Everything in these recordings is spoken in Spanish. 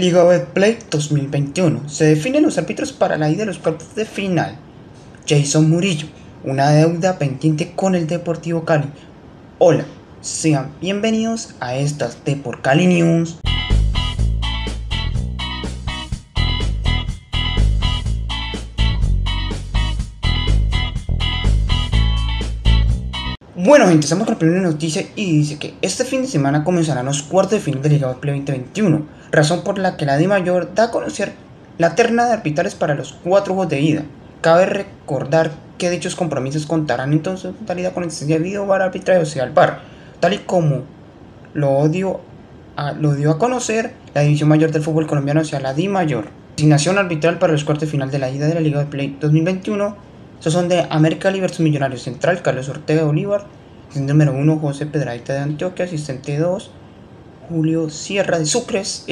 Liga Betplay 2021. Se definen los árbitros para la ida de los cuartos de final. Jason Murillo, una deuda pendiente con el Deportivo Cali. Hola, sean bienvenidos a estas Depor Cali News. Bueno gente, estamos con la primera noticia y dice que este fin de semana comenzarán los cuartos de final de Liga Betplay 2021, razón por la que la DIMAYOR da a conocer la terna de arbitrales para los 4 juegos de ida. Cabe recordar que dichos compromisos contarán en su totalidad con existencia de video VAR arbitraje, o sea el VAR, tal y como lo dio a conocer la División Mayor del Fútbol Colombiano, o sea la DIMAYOR. Designación arbitral para los cuartos de final de la ida de la Liga Betplay 2021. Estos son de América Cali vs Millonarios. Central, Carlos Ortega de Bolívar. Asistente número 1, José Pedraita de Antioquia. Asistente 2, Julio Sierra de Sucres.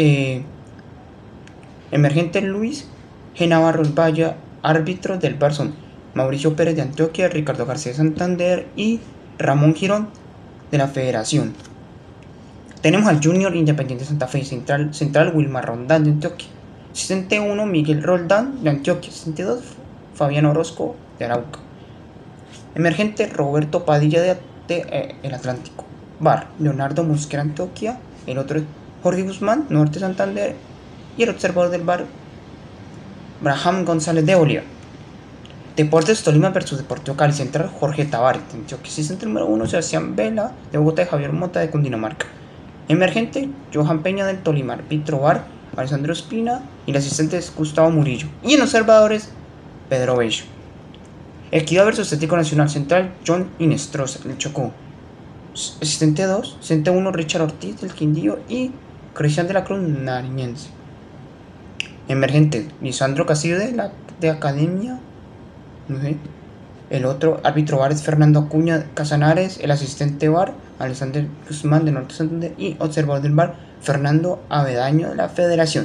Emergente Luis G. Navarro Valle. Árbitro del VAR son Mauricio Pérez de Antioquia, Ricardo García de Santander y Ramón Girón de la Federación. Tenemos al Junior Independiente Santa Fe. Central Wilmar Rondán de Antioquia. Asistente 1, Miguel Roldán de Antioquia. Asistente 2, Fabián Orozco de Arauca. Emergente Roberto Padilla de El Atlántico. VAR Leonardo Mosquera Antioquia. El otro es Jorge Guzmán, Norte Santander. Y el observador del VAR, Braham González de Bolívar. Deportes Tolima vs Deportivo Cali. Central Jorge Tavares de Antioquia. Asistente número 1, Sebastián Vela de Bogotá y Javier Mota de Cundinamarca. Emergente Johan Peña del Tolima. Árbitro VAR Alessandro Espina. Y el asistente es Gustavo Murillo. Y en observadores, Pedro Bello. Equidad vs Atlético Nacional. Central John Inestrosa del Chocó. Asistente 2, asistente 1, Richard Ortiz del Quindío y Cristian de la Cruz Nariñense. Emergente Lisandro Castillo de Academia. No sé. El otro árbitro VAR es Fernando Acuña Casanares. El asistente VAR Alexander Guzmán de Norte Santander. Y observador del VAR Fernando Avedaño de la Federación.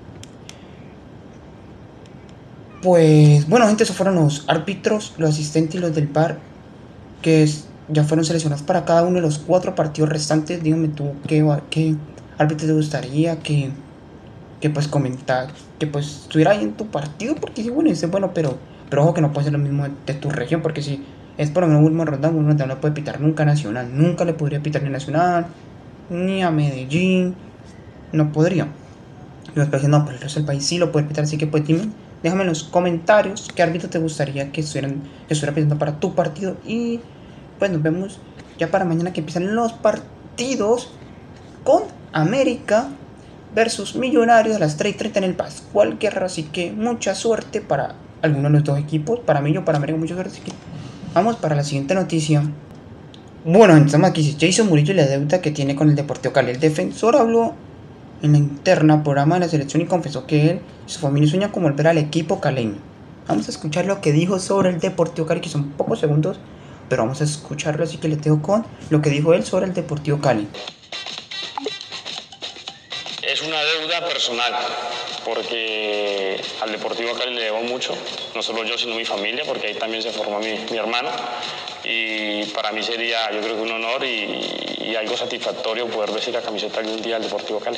Pues bueno gente, esos fueron los árbitros, los asistentes y los del VAR que ya fueron seleccionados para cada uno de los 4 partidos restantes. Dígame tú qué árbitro te gustaría que pues comentar, que pues estuviera ahí en tu partido, porque sí, bueno, es bueno, pero ojo que no puede ser lo mismo de tu región, porque si es por lo menos Wilmar Rondán no le puede pitar nunca Nacional, nunca le podría pitar ni Nacional, ni a Medellín, no podría. Y después no, pero el resto del país sí lo puede pitar, así que pues dime. Déjame en los comentarios qué árbitro te gustaría que estuviera pitando para tu partido. Y pues nos vemos ya para mañana que empiezan los partidos con América versus Millonarios a las 3:30 en el Pascual Guerra. Así que mucha suerte para alguno de los dos equipos. Para mí, para América, mucha suerte. Así que vamos para la siguiente noticia. Bueno, estamos aquí. Jason Murillo y la deuda que tiene con el Deportivo Cali. El defensor habló en la interna programa de la selección y confesó que él y su familia sueñan con volver al equipo caleño. Vamos a escuchar lo que dijo sobre el Deportivo Cali, que son pocos segundos, pero vamos a escucharlo, así que les dejo con lo que dijo él sobre el Deportivo Cali. Es una deuda personal, porque al Deportivo Cali le debo mucho, no solo yo, sino mi familia, porque ahí también se formó mi hermano, y para mí sería, yo creo que un honor y algo satisfactorio poder vestir la camiseta algún día del Deportivo Cali.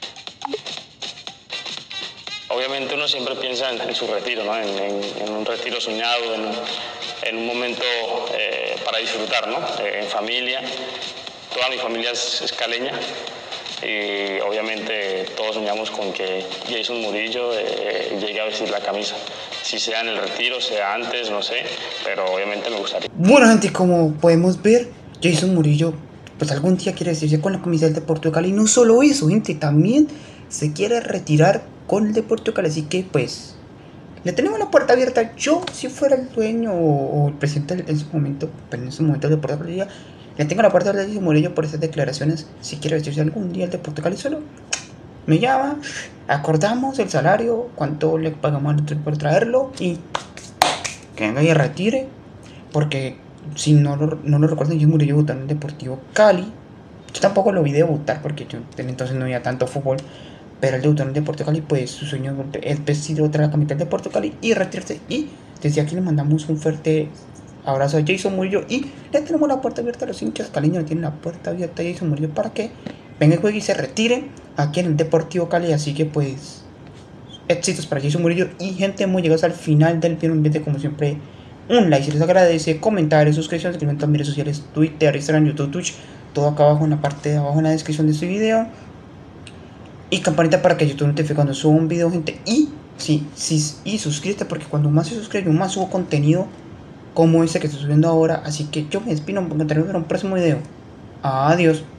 Obviamente uno siempre piensa en su retiro, ¿no? en un retiro soñado, en un momento para disfrutar, ¿no? En familia. Toda mi familia es caleña y obviamente todos soñamos con que Jason Murillo llegue a vestir la camisa. Si sea en el retiro, sea antes, no sé, pero obviamente me gustaría. Bueno gente, como podemos ver, Jason Murillo pues algún día quiere vestirse con la camisa del Deportivo Cali. Y no solo eso gente, también se quiere retirar con el Deportivo Cali, así que pues le tenemos la puerta abierta. Yo, si fuera el dueño o el presidente en su momento, pero en ese momento el Deportivo Cali, le tengo la puerta abierta a Murillo por esas declaraciones. Si quiere vestirse algún día el Deportivo Cali, solo me llama, acordamos el salario, cuánto le pagamos por traerlo y que venga y retire, porque si no lo recuerdan, yo Murillo debutó en el Deportivo Cali. Yo tampoco lo vi debutar porque yo entonces no veía tanto fútbol, pero el debutó en el Deportivo Cali, pues su sueño es vestir otra la camiseta del Deportivo Cali y retirarse. Y desde aquí le mandamos un fuerte Abrazo a Jason Murillo y le tenemos la puerta abierta a los hinchas caleños. Le tienen la puerta abierta a Jason Murillo para que venga y juegue y se retire aquí en el Deportivo Cali. Así que pues éxitos para Jason Murillo. Y gente, hemos llegado al final del video. Un video como siempre, un like si les agradece, comentarios, suscripción, seguimiento a mis redes sociales, Twitter, Instagram, YouTube, Twitch, todo acá abajo en la parte de abajo en la descripción de este video. Y campanita para que YouTube notifique cuando subo un video, gente. Y y suscríbete, porque cuando más se suscribe, yo más subo contenido como este que estoy subiendo ahora. Así que yo me despido, me encontraré en un próximo video. Adiós.